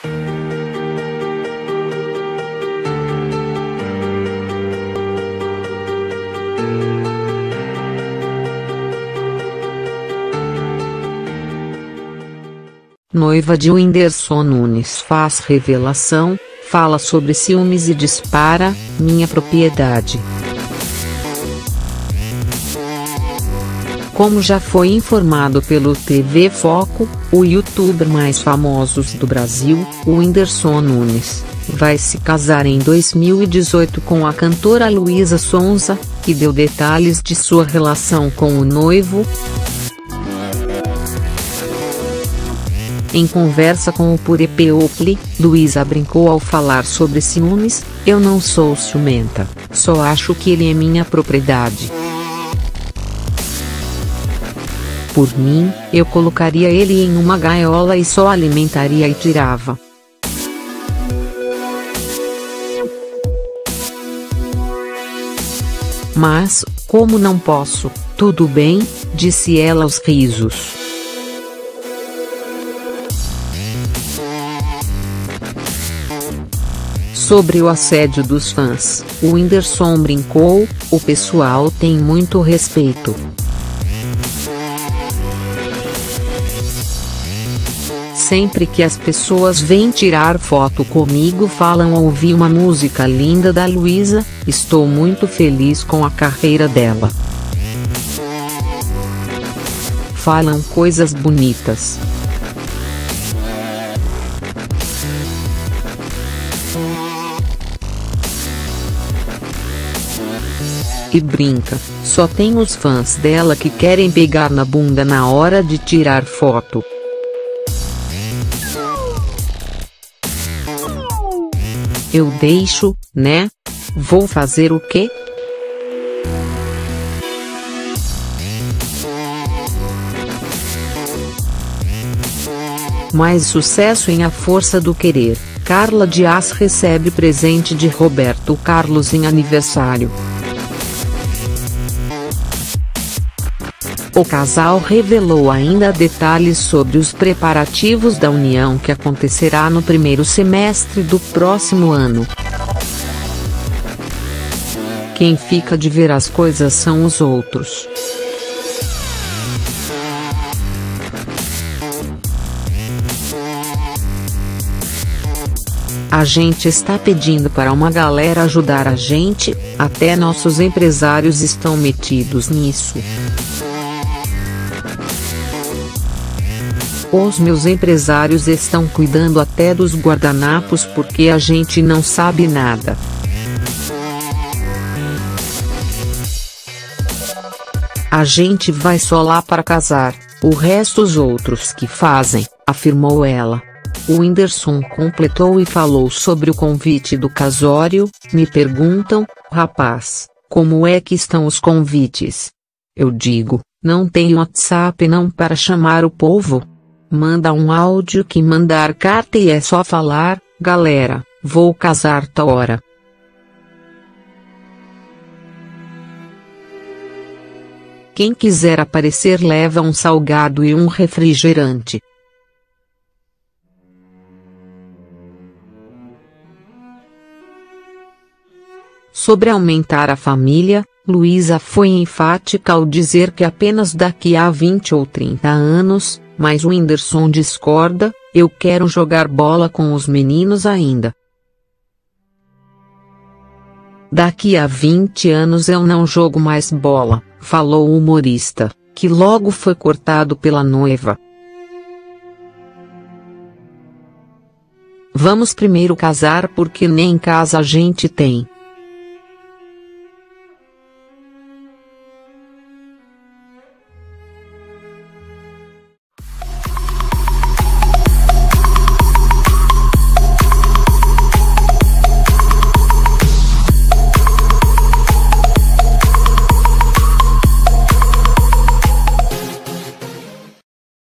Noiva de Whindersson Nunes faz revelação, fala sobre ciúmes e dispara: minha propriedade. Como já foi informado pelo TV Foco, o youtuber mais famoso do Brasil, o Whindersson Nunes, vai se casar em 2018 com a cantora Luísa Sonza, que deu detalhes de sua relação com o noivo. Em conversa com o Pure People, Luísa brincou ao falar sobre ciúmes: eu não sou ciumenta, só acho que ele é minha propriedade. Por mim, eu colocaria ele em uma gaiola e só alimentaria e tirava. Mas, como não posso, tudo bem, disse ela aos risos. Sobre o assédio dos fãs, o Whindersson brincou: o pessoal tem muito respeito. Sempre que as pessoas vêm tirar foto comigo falam: ouvi uma música linda da Luísa, estou muito feliz com a carreira dela. Falam coisas bonitas. E brinca: só tem os fãs dela que querem pegar na bunda na hora de tirar foto. Eu deixo, né? Vou fazer o quê? Mais sucesso em A Força do Querer. Carla Dias recebe presente de Roberto Carlos em aniversário. O casal revelou ainda detalhes sobre os preparativos da união que acontecerá no primeiro semestre do próximo ano. Quem fica de ver as coisas são os outros. A gente está pedindo para uma galera ajudar a gente, até nossos empresários estão metidos nisso. Os meus empresários estão cuidando até dos guardanapos porque a gente não sabe nada. A gente vai só lá para casar, o resto os outros que fazem, afirmou ela. O Whindersson completou e falou sobre o convite do casório: me perguntam, rapaz, como é que estão os convites? Eu digo, não tenho WhatsApp não para chamar o povo. Manda um áudio que mandar carta e é só falar: galera, vou casar tal hora. Quem quiser aparecer leva um salgado e um refrigerante. Sobre aumentar a família, Luísa foi enfática ao dizer que apenas daqui a 20 ou 30 anos, mas o Whindersson discorda: eu quero jogar bola com os meninos ainda. Daqui a 20 anos eu não jogo mais bola, falou o humorista, que logo foi cortado pela noiva. Vamos primeiro casar porque nem casa a gente tem.